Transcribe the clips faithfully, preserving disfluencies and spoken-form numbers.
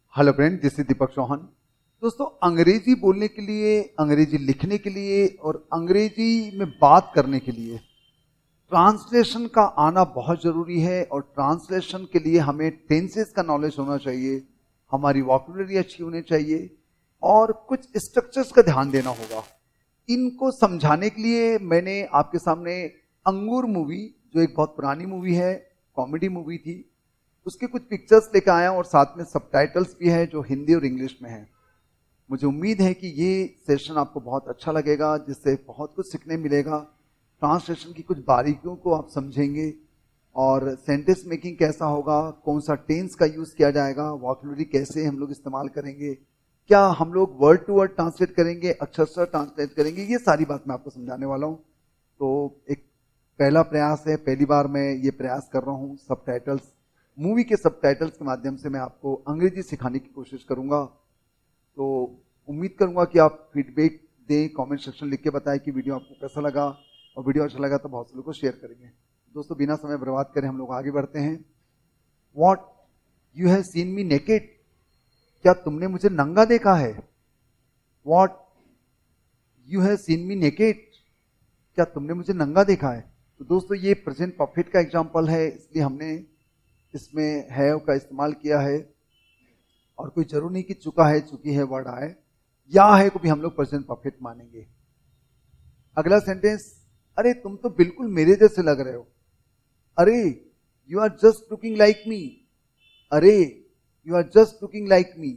Hello friend, this is Deepak Chauhan. दोस्तों, अंग्रेजी बोलने के लिए, अंग्रेजी लिखने के लिए और अंग्रेजी में बात करने के लिए ट्रांसलेशन का आना बहुत जरूरी है। और ट्रांसलेशन के लिए हमें टेंसेस का नॉलेज होना चाहिए, हमारी वोकैबुलरी अच्छी होनी चाहिए और कुछ स्ट्रक्चर्स का ध्यान देना होगा। इनको समझाने के लिए मैंने आपके सामने अंगूर मूवी, जो एक बहुत पुरानी मूवी है, कॉमेडी मूवी थी, उसके कुछ पिक्चर्स लेकर आया और साथ में सबटाइटल्स भी है जो हिंदी और इंग्लिश में है। मुझे उम्मीद है कि ये सेशन आपको बहुत अच्छा लगेगा, जिससे बहुत कुछ सीखने मिलेगा। ट्रांसलेशन की कुछ बारीकियों को आप समझेंगे और सेंटेंस मेकिंग कैसा होगा, कौन सा टेंस का यूज किया जाएगा, वोकैबुलरी कैसे हम लोग इस्तेमाल करेंगे, क्या हम लोग वर्ड टू वर्ड ट्रांसलेट करेंगे, अक्षर ट्रांसलेट करेंगे, ये सारी बात मैं आपको समझाने वाला हूँ। तो एक पहला प्रयास है, पहली बार मैं ये प्रयास कर रहा हूँ। सबटाइटल्स, मूवी के सबटाइटल्स के माध्यम से मैं आपको अंग्रेजी सिखाने की कोशिश करूंगा। तो उम्मीद करूंगा कि आप फीडबैक दें, कमेंट सेक्शन लिख के बताएं कि वीडियो आपको कैसा लगा, और वीडियो अच्छा लगा तो बहुत से लोगों को शेयर करेंगे। दोस्तों, बिना समय बर्बाद करें हम लोग आगे बढ़ते हैं। What you have seen me naked, क्या तुमने मुझे नंगा देखा है। What you have seen me naked, क्या तुमने मुझे नंगा देखा है। तो दोस्तों, ये प्रेजेंट परफेक्ट का एग्जाम्पल है, इसलिए हमने इसमें हैव का इस्तेमाल किया है। और कोई जरूर नहीं कि चुका है, चुकी है वर्ड आए, या है को भी हम लोग प्रेजेंट परफेक्ट मानेंगे। अगला सेंटेंस, अरे तुम तो बिल्कुल मेरे जैसे लग रहे हो। अरे you are just looking like me. अरे you are just looking like me.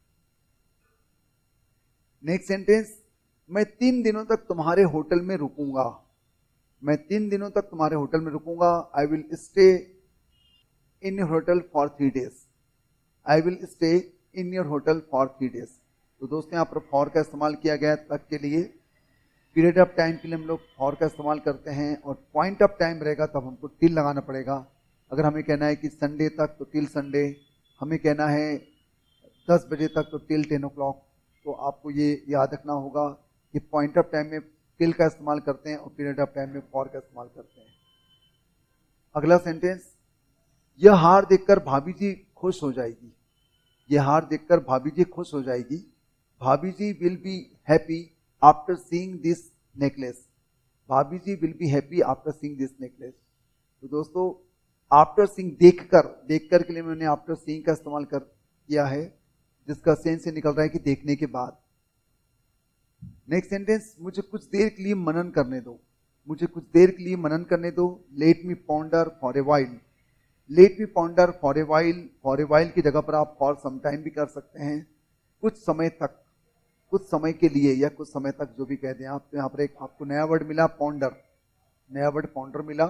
Next sentence, मैं तीन दिनों तक तुम्हारे होटल में रुकूंगा। मैं तीन दिनों तक तुम्हारे होटल में रुकूंगा। I will stay in your hotel for three days. I will stay in your hotel for three days. तो दोस्तों, यहाँ पर for का इस्तेमाल किया गया तक के लिए। पीरियड ऑफ टाइम के लिए हम लोग for का इस्तेमाल करते हैं, और पॉइंट ऑफ टाइम रहेगा तब हमको टिल लगाना पड़ेगा। अगर हमें कहना है कि संडे तक तो टिल संडे, हमें कहना है दस बजे तक तो टिल टेन ओ क्लॉक। तो आपको ये याद रखना होगा कि पॉइंट ऑफ टाइम में टिल का इस्तेमाल करते हैं और पीरियड ऑफ टाइम में for का इस्तेमाल करते हैं। अगला सेंटेंस, यह हार देखकर भाभी जी खुश हो जाएगी। यह हार देखकर भाभी जी खुश हो जाएगी। Bhabhi ji will be happy after seeing this necklace. Bhabhi ji will be happy after seeing this necklace. तो दोस्तों, आफ्टर सीइंग, देखकर, देखकर के लिए मैंने आफ्टर सीइंग का इस्तेमाल कर किया है, जिसका सेंस से निकल रहा है कि देखने के बाद। नेक्स्ट सेंटेंस, मुझे कुछ देर के लिए मनन करने दो। मुझे कुछ देर के लिए मनन करने दो। Let me ponder for a while. Let me ponder for a while. For a while की जगह पर आप फॉर सम टाइम भी कर सकते हैं। कुछ समय तक, कुछ समय के लिए या कुछ समय तक, जो भी कह दें आप। तो यहाँ पर एक आपको नया वर्ड मिला, पॉन्डर। नया वर्ड पॉन्डर मिला।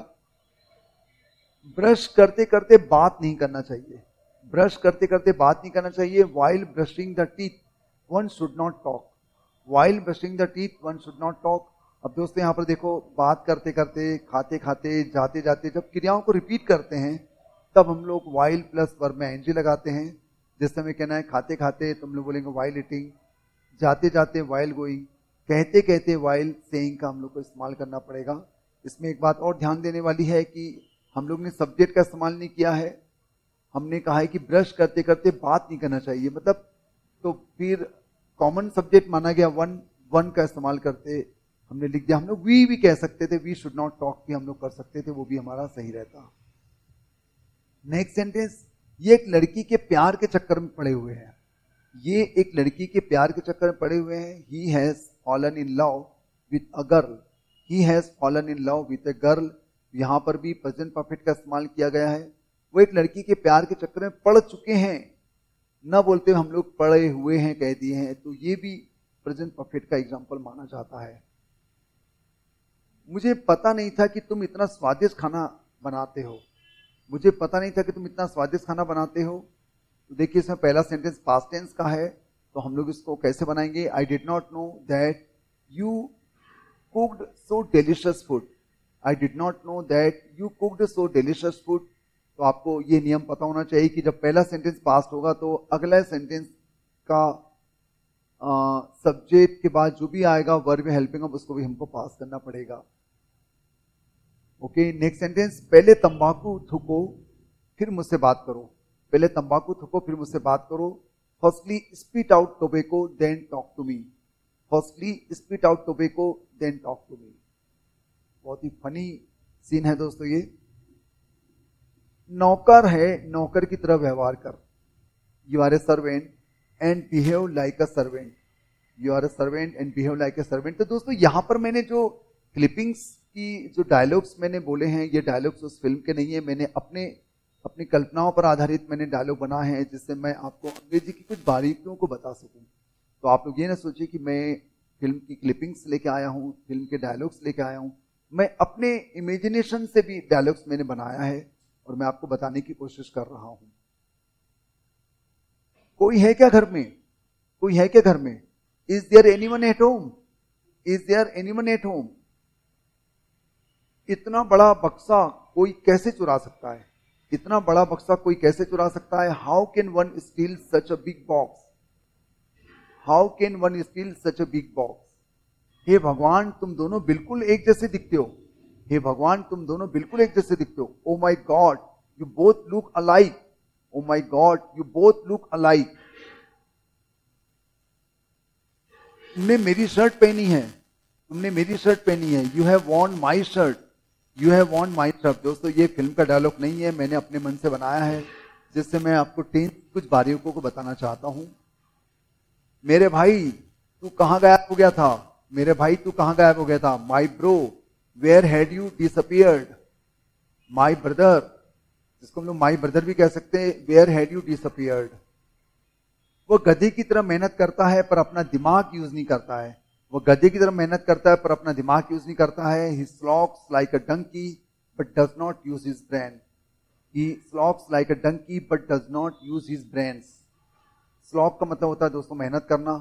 ब्रश करते करते बात नहीं करना चाहिए। ब्रश करते करते बात नहीं करना चाहिए। While brushing the teeth one should not talk. While brushing the teeth one should not talk. अब दोस्तों, यहाँ पर देखो, बात करते करते, खाते खाते, जाते जाते, जब क्रियाओं को रिपीट करते हैं तब हम लोग वाइल प्लस वर्ब में एनजी लगाते हैं। जैसे हमें कहना है खाते खाते, तुम लोग बोलेंगे वाइल ईटिंग। जाते जाते वाइल गोइंग। कहते कहते वाइल सेइंग का हम लोग को इस्तेमाल करना पड़ेगा। इसमें एक बात और ध्यान देने वाली है कि हम लोग ने सब्जेक्ट का इस्तेमाल नहीं किया है। हमने कहा है कि ब्रश करते करते बात नहीं करना चाहिए, मतलब तो फिर कॉमन सब्जेक्ट माना गया वन। वन का इस्तेमाल करते हमने लिख दिया। हम लोग वी भी कह सकते थे, वी शुड नॉट टॉक भी हम लोग कर सकते थे, वो भी हमारा सही रहता। नेक्स्ट सेंटेंस, ये एक लड़की के प्यार के चक्कर में पड़े हुए हैं। ये एक लड़की के प्यार के चक्कर में पड़े हुए हैं। He has fallen in love with a girl. He has fallen in love with a girl. यहां पर भी प्रेजेंट परफेक्ट का इस्तेमाल किया गया है। वो एक लड़की के प्यार के चक्कर में पड़ चुके हैं, न बोलते हम लोग पड़े हुए हैं कह दिए हैं। तो ये भी प्रेजेंट परफेक्ट का एग्जाम्पल माना जाता है। मुझे पता नहीं था कि तुम इतना स्वादिष्ट खाना बनाते हो। मुझे पता नहीं था कि तुम इतना स्वादिष्ट खाना बनाते हो। तो देखिए, इसमें पहला सेंटेंस पास्ट टेंस का है, तो हम लोग इसको कैसे बनाएंगे। I did not know that you cooked so delicious food. I did not know that you cooked so delicious food. तो आपको ये नियम पता होना चाहिए कि जब पहला सेंटेंस पास्ट होगा तो अगला सेंटेंस का सब्जेक्ट के बाद जो भी आएगा वर्ब में हेल्पिंग अब, उसको भी हमको पास करना पड़ेगा। ओके, नेक्स्ट सेंटेंस, पहले तंबाकू थूको फिर मुझसे बात करो। पहले तंबाकू थूको फिर मुझसे बात करो। Firstly spit out tobacco then talk to me, firstly spit out tobacco then talk to me. बहुत ही फनी सीन है दोस्तों ये। नौकर है, नौकर की तरह व्यवहार कर। You are a servant and behave like a servant, you are a servant and behave like a servant. तो दोस्तों यहां पर मैंने जो क्लिपिंग्स की जो डायलॉग्स मैंने बोले हैं, ये डायलॉग्स उस फिल्म के नहीं है, मैंने अपने अपनी कल्पनाओं पर आधारित मैंने डायलॉग बना है, जिससे मैं आपको अंग्रेजी की कुछ बारीकियों को बता सकूं। तो आप लोग ये ना सोचिए कि मैं फिल्म की क्लिपिंग्स लेके आया हूं, फिल्म के डायलॉग्स लेके आया हूं। मैं अपने इमेजिनेशन से भी डायलॉग्स मैंने बनाया है और मैं आपको बताने की कोशिश कर रहा हूं। कोई है क्या घर में? कोई है क्या घर में? Is there anyone at home? Is there anyone at home? इतना बड़ा बक्सा कोई कैसे चुरा सकता है? इतना बड़ा बक्सा कोई कैसे चुरा सकता है? How can one steal such a big box? How can one steal such a big box? हे भगवान, तुम दोनों बिल्कुल एक जैसे दिखते हो। हे भगवान, तुम दोनों बिल्कुल एक जैसे दिखते हो। Oh my god, you both look alike. Oh my god, you both look alike. तुमने मेरी शर्ट पहनी है, तुमने मेरी शर्ट पहनी है। You have worn my shirt, you have worn my shirt. दोस्तों ये फिल्म का डायलॉग नहीं है, मैंने अपने मन से बनाया है, जिससे मैं आपको टेंथ कुछ बारीकियों को बताना चाहता हूं। मेरे भाई तू कहां गायब हो गया था? मेरे भाई तू कहां गायब हो गया था? My bro where had you disappeared? My brother, जिसको हम लोग माई ब्रदर भी कह सकते हैं, वेयर हैड यू डिसअपियर्ड? वो गधे की तरह मेहनत करता है पर अपना दिमाग यूज नहीं करता है। वो गधे की तरह मेहनत करता है पर अपना दिमाग यूज नहीं करता है। He slogs like a donkey but does not use his brain. He slogs like a donkey but does not use his brains. Slog का मतलब होता है दोस्तों मेहनत करना।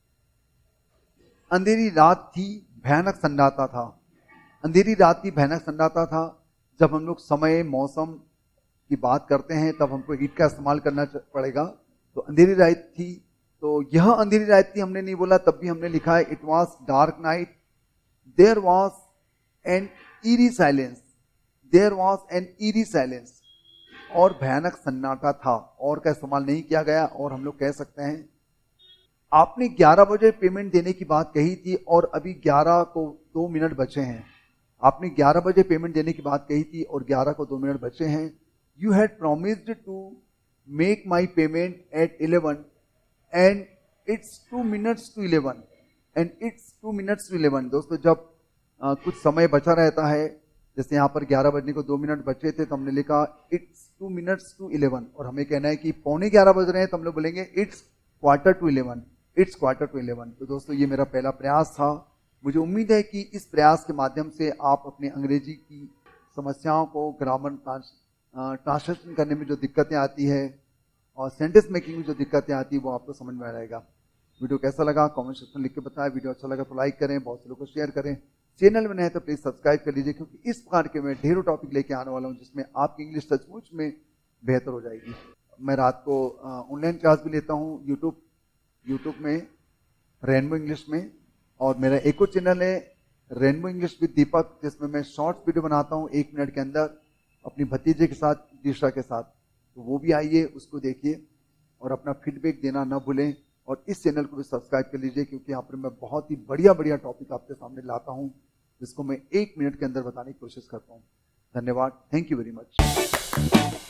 अंधेरी रात थी, भयानक सन्नाटा था। अंधेरी रात थी, भयानक सन्नाटा था। जब हम लोग समय मौसम की बात करते हैं तब हमको हीट का इस्तेमाल करना पड़ेगा। तो अंधेरी रात थी, तो यह अंधेरी रात थी हमने नहीं बोला, तब भी हमने लिखा है it was dark night, there was an eerie silence, there was an eerie silence. और भयानक सन्नाटा था, और का इस्तेमाल नहीं किया गया। और हम लोग कह सकते हैं आपने ग्यारह बजे पेमेंट देने की बात कही थी और अभी ग्यारह को दो मिनट बचे हैं। आपने ग्यारह बजे पेमेंट देने की बात कही थी और ग्यारह को दो मिनट बचे हैं। You had promised to make my payment at eleven and it's two minutes to eleven and it's two minutes to eleven. दोस्तों जब आ, कुछ समय बचा रहता है, जैसे यहाँ पर ग्यारह बजने को दो मिनट बचे थे तो हमने लिखा it's two minutes to eleven. और हमें कहना है कि पौने ग्यारह बज रहे हैं तो हम लोग बोलेंगे it's quarter to eleven, it's quarter to eleven. तो दोस्तों ये मेरा पहला प्रयास था। मुझे उम्मीद है कि इस प्रयास के माध्यम से आप अपने अंग्रेजी की समस्याओं को, ग्रामर ट्रांसलेशन करने में जो दिक्कतें आती है और सेंटेंस मेकिंग में जो दिक्कतें आती है वो आपको समझ में आ जाएगा। वीडियो कैसा लगा कमेंट सेक्शन में लिख के बताएं। वीडियो अच्छा लगा तो लाइक करें, बहुत से लोगों को शेयर करें। चैनल में नए तो प्लीज सब्सक्राइब कर लीजिए, क्योंकि इस प्रकार के मैं ढेरों टॉपिक लेके आने वाला हूँ जिसमें आपकी इंग्लिश सचमुच में बेहतर हो जाएगी। मैं रात को ऑनलाइन क्लास भी लेता हूँ यूट्यूब यूट्यूब में रेनबो इंग्लिश में, और मेरा एक और चैनल है रेनबो इंग्लिश विद दीपक, जिसमें मैं शॉर्ट्स वीडियो बनाता हूँ एक मिनट के अंदर अपनी भतीजे के साथ, दिशा के साथ। तो वो भी आइए, उसको देखिए और अपना फीडबैक देना ना भूलें। और इस चैनल को भी सब्सक्राइब कर लीजिए, क्योंकि यहाँ पर मैं बहुत ही बढ़िया बढ़िया टॉपिक आपके सामने लाता हूँ जिसको मैं एक मिनट के अंदर बताने की कोशिश करता हूँ। धन्यवाद, थैंक यू वेरी मच।